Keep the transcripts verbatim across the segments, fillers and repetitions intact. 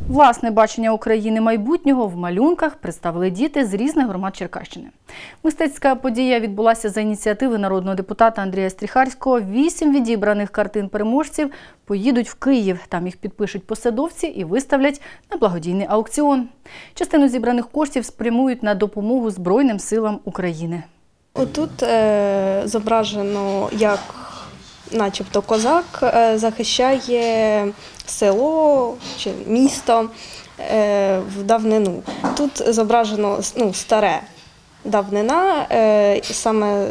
Власне бачення України майбутнього в малюнках представили діти з різних громад Черкащини. Мистецька подія відбулася за ініціативи народного депутата Андрія Стріхарського. Вісім відібраних картин переможців поїдуть в Київ. Там їх підпишуть посадовці і виставлять на благодійний аукціон. Частину зібраних коштів спрямують на допомогу Збройним силам України. Отут е, зображено, як начебто козак е, захищає село чи місто е, в давнину. Тут зображено ну, старе давнина, е, саме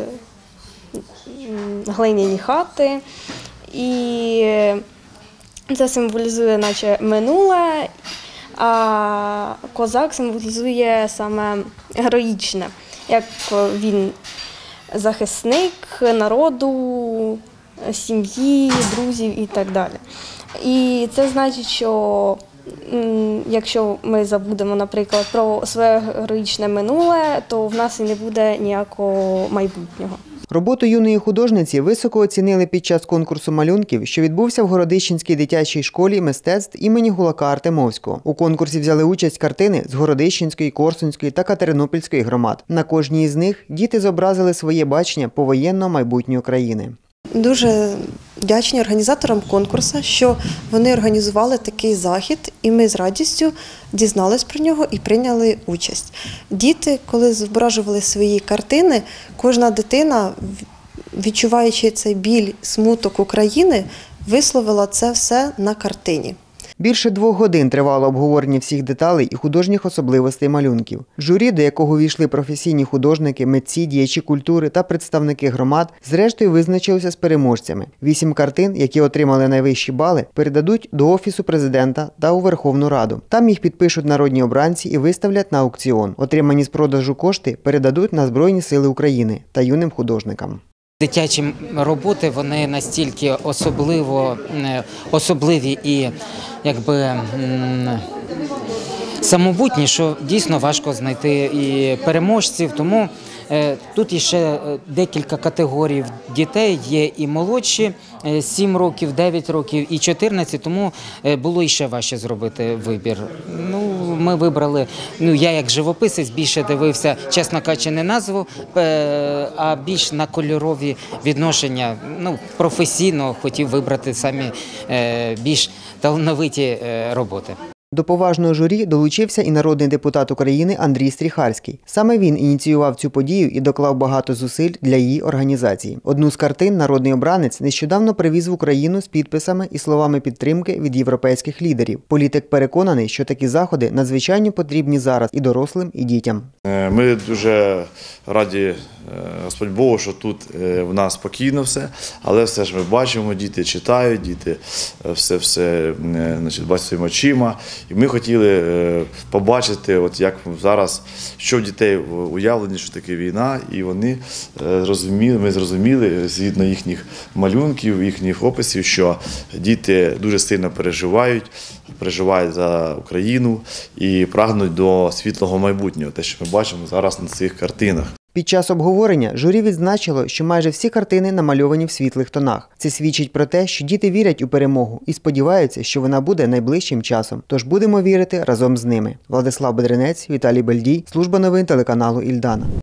глиняні хати, і це символізує наче минуле, а козак символізує саме героїчне, як він захисник народу, сім'ї, друзів і так далі. І це значить, що якщо ми забудемо, наприклад, про своє героїчне минуле, то в нас і не буде ніякого майбутнього. Роботу юної художниці високо оцінили під час конкурсу малюнків, що відбувся в Городищенській дитячій школі мистецтв імені Гулака Артемовського. У конкурсі взяли участь картини з Городищенської, Корсунської та Катеринопільської громад. На кожній із них діти зобразили своє бачення повоєнного майбутнього країни. Дуже вдячні організаторам конкурсу, що вони організували такий захід, і ми з радістю дізнались про нього і прийняли участь. Діти, коли зображували свої картини, кожна дитина, відчуваючи цей біль, смуток України, висловила це все на картині. Більше двох годин тривало обговорення всіх деталей і художніх особливостей малюнків. Журі, до якого війшли професійні художники, митці, діячі культури та представники громад, зрештою визначилися з переможцями. Вісім картин, які отримали найвищі бали, передадуть до Офісу президента та у Верховну Раду. Там їх підпишуть народні обранці і виставлять на аукціон. Отримані з продажу кошти передадуть на Збройні сили України та юним художникам. Дитячі роботи, вони настільки особливо, особливі і якби самобутні, що дійсно важко знайти і переможців. Тому тут іще декілька категорій дітей, є і молодші, сім років, дев'ять років і чотирнадцять, тому було іще важче зробити вибір. Ну, ми вибрали, ну я як живописець більше дивився, чесно кажучи, не назву, а більш на кольорові відношення. Ну, професійно хотів вибрати самі більш талановиті роботи. До поважного журі долучився і народний депутат України Андрій Стріхарський. Саме він ініціював цю подію і доклав багато зусиль для її організації. Одну з картин народний обранець нещодавно привіз в Україну з підписами і словами підтримки від європейських лідерів. Політик переконаний, що такі заходи надзвичайно потрібні зараз і дорослим, і дітям. Ми дуже раді, Господь Богу, що тут в нас спокійно все, але все ж ми бачимо, діти читають, діти все-все бачать своїми очима. І ми хотіли побачити, от як зараз, що в дітей уявлені, що таке війна, і вони зрозуміли, ми зрозуміли, згідно їхніх малюнків, їхніх описів, що діти дуже сильно переживають, переживають за Україну і прагнуть до світлого майбутнього, те, що ми бачимо зараз на цих картинах. Під час обговорення журі відзначило, що майже всі картини намальовані в світлих тонах. Це свідчить про те, що діти вірять у перемогу і сподіваються, що вона буде найближчим часом. Тож будемо вірити разом з ними. Владислав Бедренець, Віталій Бельдій, служба новин телеканалу Ільдана.